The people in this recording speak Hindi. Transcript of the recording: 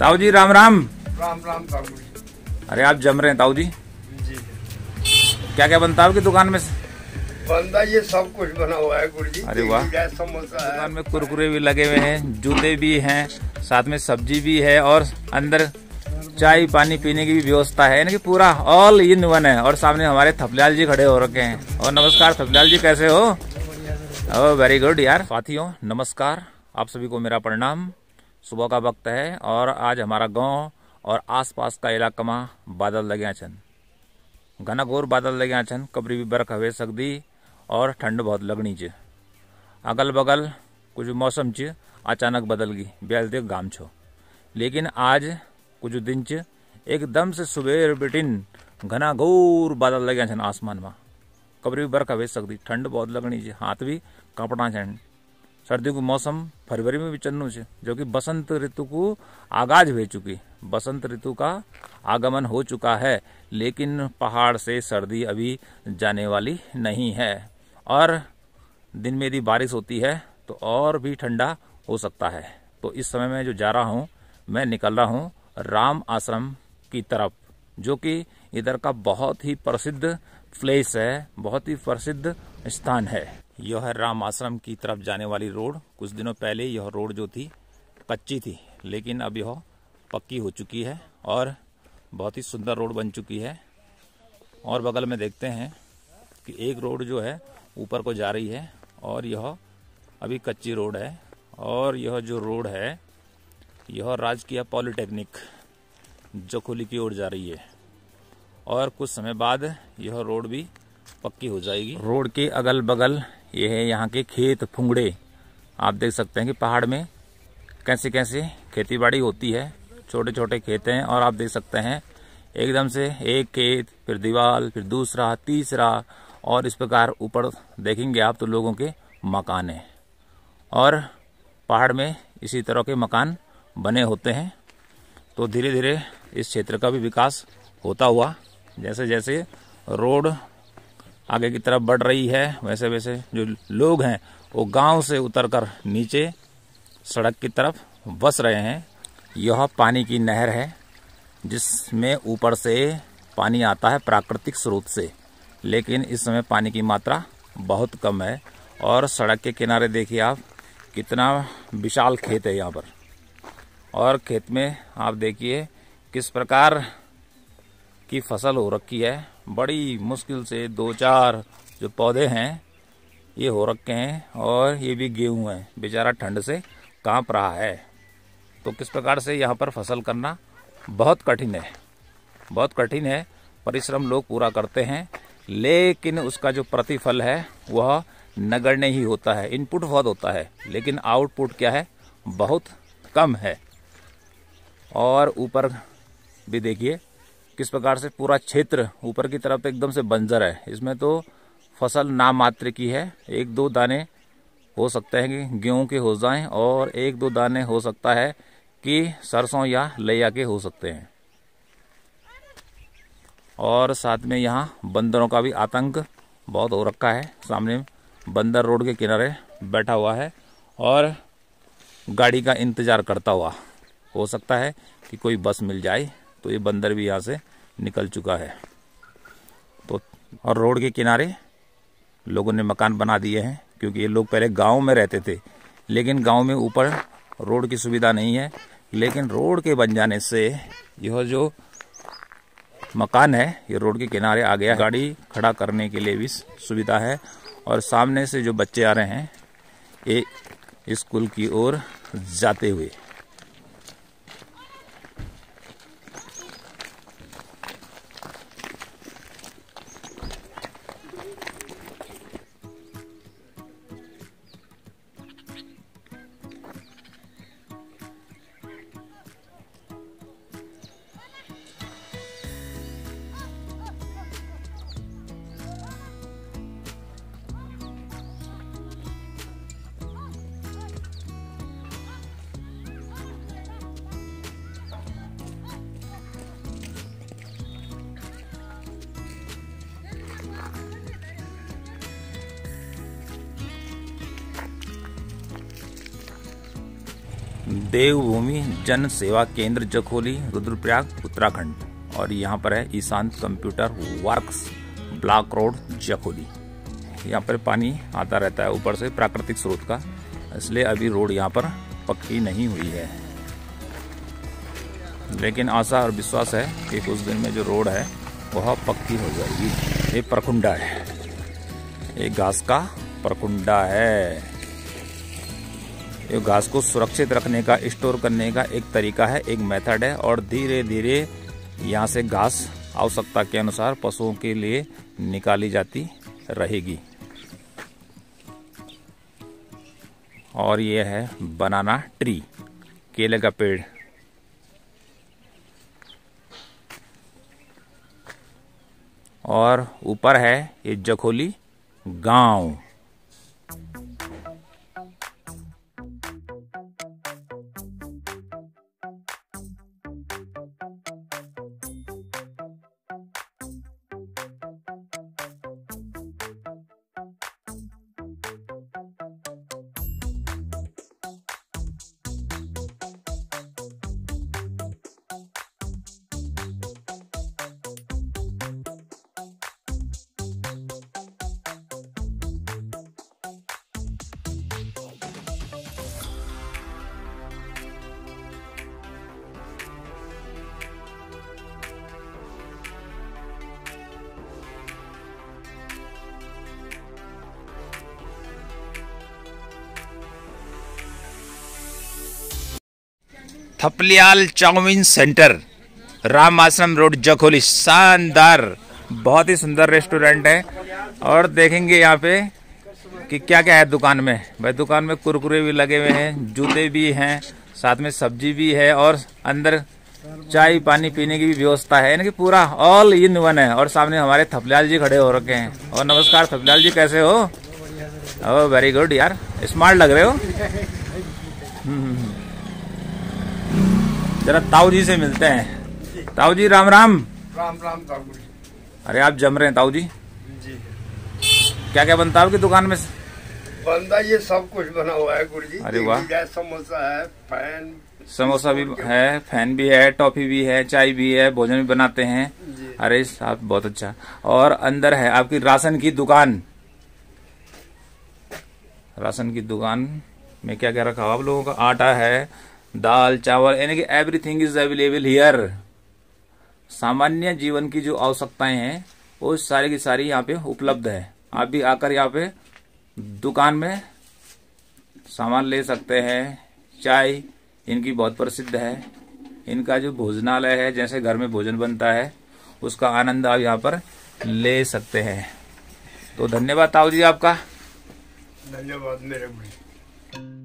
ताऊ जी राम राम। राम राम ताऊ जी। अरे आप जम रहे हैं ताऊ जी? जी क्या क्या बनता है आपकी दुकान में? बंदा ये सब कुछ बना हुआ है गुरु जी। अरे वाह, समोसा है, दुकान में कुरकुरे भी लगे हुए हैं, जूते भी हैं, साथ में सब्जी भी है और अंदर चाय पानी पीने की भी व्यवस्था है, यानी कि पूरा ऑल इन वन है। और सामने हमारे थपलाल जी खड़े हो रखे हैं। और नमस्कार थपलाल जी, कैसे हो? ओह वेरी गुड यार। साथियों नमस्कार, आप सभी को मेरा प्रणाम। सुबह का वक्त है और आज हमारा गांव और आसपास का इलाका में बादल लगे छन, घना घोर बादल लगे छन। कबरी भी बरख हवे सकदी और ठंड बहुत लगनी च। अगल बगल कुछ मौसम च अचानक बदल गई, ब्याज देख गाम छो। लेकिन आज कुछ दिन च एकदम से सुबह बिटिन घना घोर बादल लगे छन आसमान में। कबरी भी बरख हवे सकदी, ठंड बहुत लगनी च, हाथ भी कांपना छन। सर्दियों का मौसम फरवरी में भी चलनु है, जो कि बसंत ऋतु को आगाज हो चुकी। बसंत ऋतु का आगमन हो चुका है, लेकिन पहाड़ से सर्दी अभी जाने वाली नहीं है। और दिन में यदि बारिश होती है तो और भी ठंडा हो सकता है। तो इस समय मैं जो जा रहा हूँ, मैं निकल रहा हूँ राम आश्रम की तरफ, जो कि इधर का बहुत ही प्रसिद्ध प्लेस है, बहुत ही प्रसिद्ध स्थान है। यह है राम आश्रम की तरफ जाने वाली रोड। कुछ दिनों पहले यह रोड जो थी कच्ची थी, लेकिन अब यह पक्की हो चुकी है और बहुत ही सुंदर रोड बन चुकी है। और बगल में देखते हैं कि एक रोड जो है ऊपर को जा रही है और यह अभी कच्ची रोड है। और यह जो रोड है यह राजकीय पॉलिटेक्निक जखोली की ओर जा रही है और कुछ समय बाद यह रोड भी पक्की हो जाएगी। रोड के अगल बगल ये है यहाँ के खेत फुंगड़े। आप देख सकते हैं कि पहाड़ में कैसे कैसे खेती बाड़ी होती है, छोटे छोटे खेत हैं। और आप देख सकते हैं एकदम से एक खेत, फिर दीवार, फिर दूसरा, तीसरा, और इस प्रकार ऊपर देखेंगे आप तो लोगों के मकान हैं। और पहाड़ में इसी तरह के मकान बने होते हैं। तो धीरे धीरे इस क्षेत्र का भी विकास होता हुआ, जैसे जैसे रोड आगे की तरफ बढ़ रही है, वैसे वैसे जो लोग हैं वो गांव से उतरकर नीचे सड़क की तरफ बस रहे हैं। यह पानी की नहर है जिसमें ऊपर से पानी आता है प्राकृतिक स्रोत से, लेकिन इस समय पानी की मात्रा बहुत कम है। और सड़क के किनारे देखिए आप, कितना विशाल खेत है यहाँ पर। और खेत में आप देखिए किस प्रकार की फसल हो रखी है। बड़ी मुश्किल से 2-4 जो पौधे हैं ये हो रखे हैं, और ये भी गेहूं है। बेचारा ठंड से कांप रहा है। तो किस प्रकार से यहाँ पर फसल करना बहुत कठिन है, बहुत कठिन है। परिश्रम लोग पूरा करते हैं, लेकिन उसका जो प्रतिफल है वह नगण्य ही होता है। इनपुट बहुत होता है, लेकिन आउटपुट क्या है, बहुत कम है। और ऊपर भी देखिए किस प्रकार से पूरा क्षेत्र ऊपर की तरफ एकदम से बंजर है। इसमें तो फसल नाम मात्र की है। 1-2 दाने हो सकते हैं कि गेहूं के हो जाएं, और 1-2 दाने हो सकता है कि सरसों या लैया के हो सकते हैं। और साथ में यहाँ बंदरों का भी आतंक बहुत हो रखा है। सामने बंदर रोड के किनारे बैठा हुआ है और गाड़ी का इंतजार करता हुआ। हो सकता है कि कोई बस मिल जाए, तो ये बंदर भी यहाँ से निकल चुका है। तो और रोड के किनारे लोगों ने मकान बना दिए हैं, क्योंकि ये लोग पहले गांव में रहते थे, लेकिन गांव में ऊपर रोड की सुविधा नहीं है। लेकिन रोड के बन जाने से यह जो मकान है ये रोड के किनारे आ गया। गाड़ी खड़ा करने के लिए भी सुविधा है। और सामने से जो बच्चे आ रहे हैं ये स्कूल की ओर जाते हुए। देवभूमि जन सेवा केंद्र जखोली, रुद्रप्रयाग, उत्तराखंड। और यहाँ पर है Ishant computer works, block road, Jakholi. यहाँ पर पानी आता रहता है ऊपर से प्राकृतिक स्रोत का, इसलिए अभी रोड यहाँ पर पक्की नहीं हुई है, लेकिन आशा और विश्वास है कि कुछ दिन में जो रोड है वह पक्की हो जाएगी। ये परकुंडा है, ये घास का परकुंडा है। ये घास को सुरक्षित रखने का, स्टोर करने का एक तरीका है, एक मेथड है। और धीरे धीरे यहाँ से घास आवश्यकता के अनुसार पशुओं के लिए निकाली जाती रहेगी। और ये है बनाना ट्री, केले का पेड़। और ऊपर है ये जखोली गांव। थपलियाल चाउमीन सेंटर, राम आश्रम रोड, जखोली। शानदार, बहुत ही सुंदर रेस्टोरेंट है। और देखेंगे यहाँ पे कि क्या क्या है दुकान में। भाई दुकान में कुरकुरे भी लगे हुए हैं, जूते भी हैं, साथ में सब्जी भी है, और अंदर चाय पानी पीने की भी व्यवस्था है, यानी कि पूरा ऑल इन वन है। और सामने हमारे थपलियाल जी खड़े हो रखे हैं। और नमस्कार थपलियाल जी, कैसे हो? ओह वेरी गुड यार, स्मार्ट लग रहे हो। जरा ताऊ जी से मिलते हैं। ताऊ जी राम राम। राम राम ताऊ जी। अरे आप जम रहे हैं ताऊ जी? जी। क्या क्या बनता है आपकी दुकान में? बनता ये सब कुछ बना हुआ है गुरु जी। अरे वाह। समोसा है, फैन, समोसा भी है, फैन भी है, टॉफी भी है, चाय भी है, भोजन भी बनाते हैं। अरे साहब बहुत अच्छा। और अंदर है आपकी राशन की दुकान। राशन की दुकान में क्या क्या रखा हुआ आप लोगों का? आटा है, दाल, चावल, यानी कि एवरीथिंग इज अवेलेबल हियर। सामान्य जीवन की जो आवश्यकताएं हैं वो सारी की सारी यहाँ पे उपलब्ध है। आप भी आकर यहाँ पे दुकान में सामान ले सकते हैं। चाय इनकी बहुत प्रसिद्ध है। इनका जो भोजनालय है, जैसे घर में भोजन बनता है, उसका आनंद आप यहाँ पर ले सकते हैं। तो धन्यवाद ताऊ जी आपका। धन्यवाद मेरे भाई।